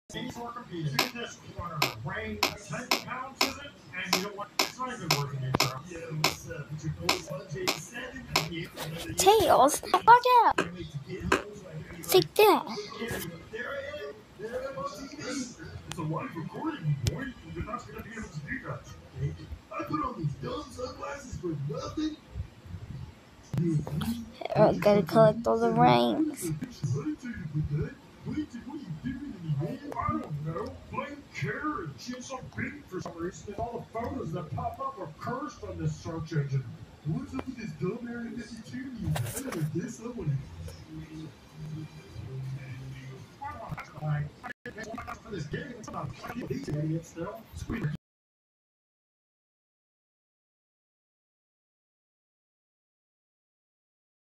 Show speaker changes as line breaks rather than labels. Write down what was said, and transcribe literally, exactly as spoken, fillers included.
These were competing. Do this corner. Weighing ten pounds, is it? And you know what? It's not even working intro. Yeah, what's up? It's your boy one J seven.
Tails, watch out! Take that.
There I am. There I am on T V. It's a live recording, boy. You're not going to be able to do that. I put on these dumb sunglasses for nothing.
I gotta collect all the rings.
I don't know. Blame Karen. She had some beat for some reason, and all the photos that pop up are cursed on this search engine. What's up with this dumb Area fifty-two music? I never did someone. For this game, it's about these idiots still. Squealer.